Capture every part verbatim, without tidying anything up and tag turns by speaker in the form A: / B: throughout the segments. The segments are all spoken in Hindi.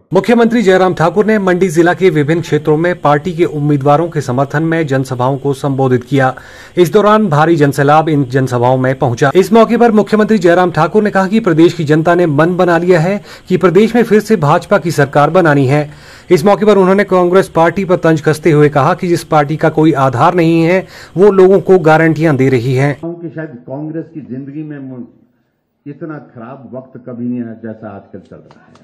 A: मुख्यमंत्री जयराम ठाकुर ने मंडी जिला के विभिन्न क्षेत्रों में पार्टी के उम्मीदवारों के समर्थन में जनसभाओं को संबोधित किया। इस दौरान भारी जनसैलाब इन जनसभाओं में पहुंचा। इस मौके पर मुख्यमंत्री जयराम ठाकुर ने कहा कि प्रदेश की जनता ने मन बना लिया है कि प्रदेश में फिर से भाजपा की सरकार बनानी है। इस मौके पर उन्होंने कांग्रेस पार्टी पर तंज कसते हुए कहा कि जिस पार्टी का कोई आधार नहीं है वो लोगों को गारंटियां दे रही है।
B: शायद कांग्रेस की जिंदगी में इतना खराब वक्त कभी नहीं आया जैसा आजकल चल रहा है।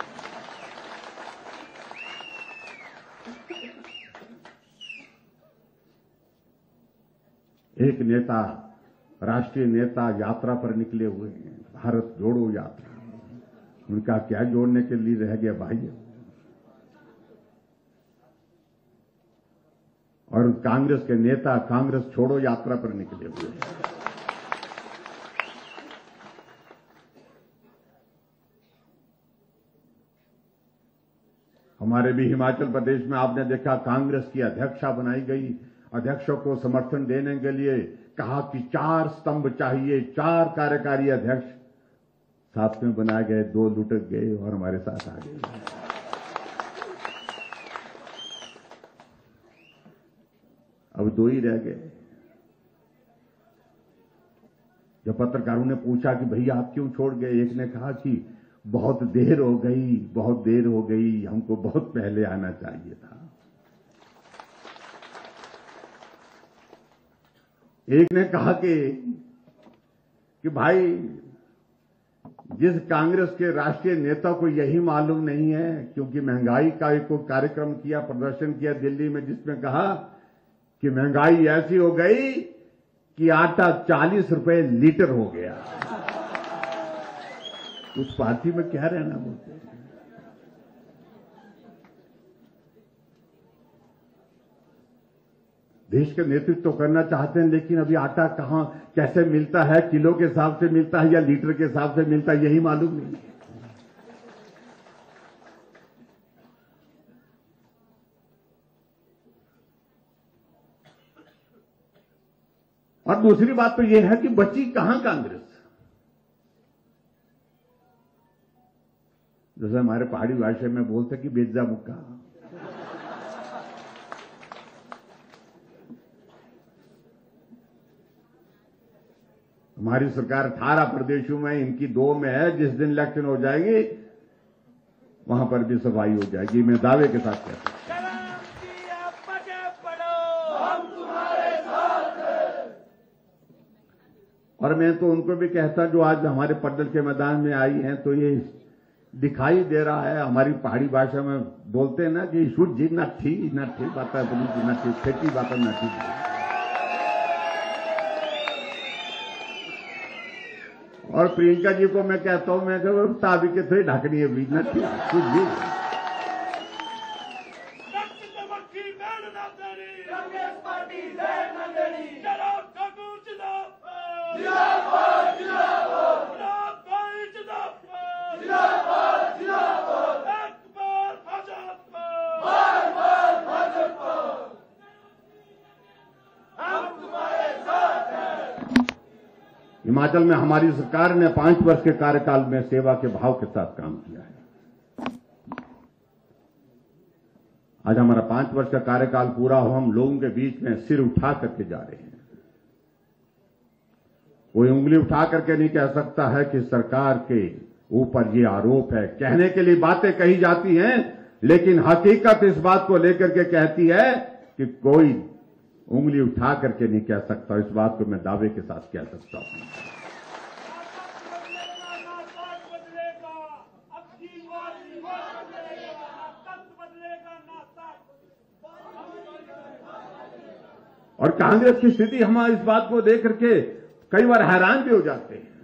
B: एक नेता, राष्ट्रीय नेता यात्रा पर निकले हुए हैं, भारत जोड़ो यात्रा। उनका क्या जोड़ने के लिए रह गया भाई। और कांग्रेस के नेता कांग्रेस छोड़ो यात्रा पर निकले हुए हैं। हमारे भी हिमाचल प्रदेश में आपने देखा कांग्रेस की अध्यक्षा बनाई गई। अध्यक्षों को समर्थन देने के लिए कहा कि चार स्तंभ चाहिए, चार कार्यकारी अध्यक्ष साथ में बनाए गए, दो लुटक गए और हमारे साथ आ गए। अब दो ही रह गए। जब पत्रकारों ने पूछा कि भैया आप क्यों छोड़ गए, एक ने कहा कि बहुत देर हो गई, बहुत देर हो गई, हमको बहुत पहले आना चाहिए था। एक ने कहा कि कि भाई जिस कांग्रेस के राष्ट्रीय नेता को यही मालूम नहीं है, क्योंकि महंगाई का एक कार्यक्रम किया, प्रदर्शन किया दिल्ली में, जिसमें कहा कि महंगाई ऐसी हो गई कि आटा चालीस रुपए लीटर हो गया। उस पार्टी में क्या रहना बोलते हैं। देश का नेतृत्व तो करना चाहते हैं, लेकिन अभी आटा कहां कैसे मिलता है, किलो के हिसाब से मिलता है या लीटर के हिसाब से मिलता है, यही मालूम नहीं। और दूसरी बात तो यह है कि बची कहां कांग्रेस। जैसे हमारे पहाड़ी भाषा में बोलते कि बेजा मुक्का। हमारी सरकार अठारह प्रदेशों में, इनकी दो में है। जिस दिन इलेक्शन हो जाएगी वहां पर भी सफाई हो जाएगी, मैं दावे के साथ कहता हूं। और मैं तो उनको भी कहता जो आज हमारे पड्डल के मैदान में आई हैं, तो ये दिखाई दे रहा है, हमारी पहाड़ी भाषा में बोलते हैं ना कि शुद्ध जी ना ठीक ना ठीक बात है, ना ठीक खेती बात ना ठीक। और प्रियंका जी को मैं कहता हूं, मैं कहूं ताबी के थोड़ी ढकनी है बीच ना ठीक कुछ भी। हिमाचल में हमारी सरकार ने पांच वर्ष के कार्यकाल में सेवा के भाव के साथ काम किया है। आज हमारा पांच वर्ष का कार्यकाल पूरा हो, हम लोगों के बीच में सिर उठा करके जा रहे हैं। कोई उंगली उठा करके नहीं कह सकता है कि सरकार के ऊपर ये आरोप है। कहने के लिए बातें कही जाती हैं, लेकिन हकीकत इस बात को लेकर के कहती है कि कोई उंगली उठा करके नहीं कह सकता। इस बात को मैं दावे के साथ कह सकता हूं। और कांग्रेस की स्थिति हम इस बात को देख करके कई बार हैरान भी हो जाते हैं।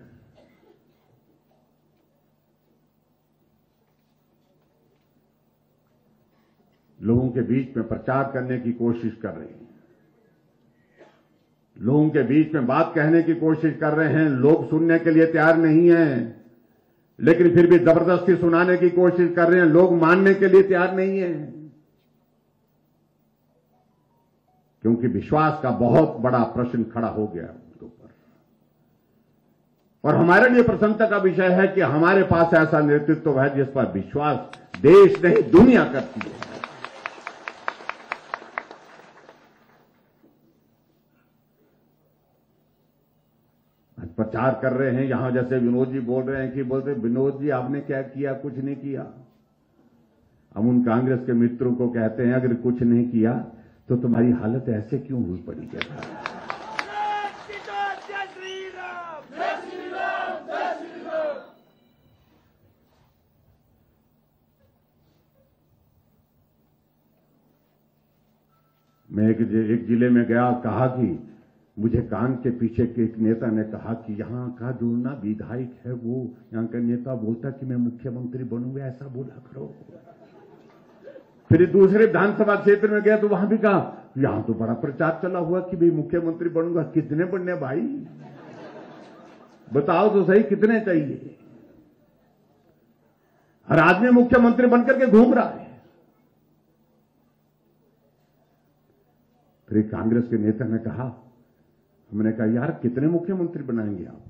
B: लोगों के बीच में प्रचार करने की कोशिश कर रहे हैं, लोगों के बीच में बात कहने की कोशिश कर रहे हैं। लोग सुनने के लिए तैयार नहीं हैं, लेकिन फिर भी जबरदस्ती सुनाने की कोशिश कर रहे हैं। लोग मानने के लिए तैयार नहीं है, क्योंकि विश्वास का बहुत बड़ा प्रश्न खड़ा हो गया उनके ऊपर। और हमारे लिए प्रसन्नता का विषय है कि हमारे पास ऐसा नेतृत्व है जिस पर विश्वास देश नहीं दुनिया करती है। प्रचार कर रहे हैं यहां, जैसे विनोद जी बोल रहे हैं कि बोलते विनोद जी आपने क्या किया, कुछ नहीं किया। हम उन कांग्रेस के मित्रों को कहते हैं अगर कुछ नहीं किया तो तुम्हारी हालत ऐसे क्यों हुई पड़ी है। मैं एक, एक जिले में गया, कहा कि मुझे कान के पीछे के एक नेता ने कहा कि यहां का जो ना विधायक है वो यहां का नेता बोलता कि मैं मुख्यमंत्री बनूंगा, ऐसा बोला करो। फिर दूसरे विधानसभा क्षेत्र में गया तो वहां भी कहा यहां तो बड़ा प्रचार चला हुआ कि भाई मुख्यमंत्री बनूंगा। कितने बनने भाई, बताओ तो सही, कितने चाहिए। हर आदमी मुख्यमंत्री बनकर के घूम रहा है। फिर कांग्रेस के नेता ने कहा, हमने कहा यार कितने मुख्यमंत्री बनाएंगे आप।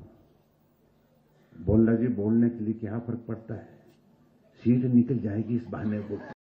B: बोल रहा जी बोलने के लिए क्या फर्क पड़ता है, सीट निकल जाएगी इस बहाने को।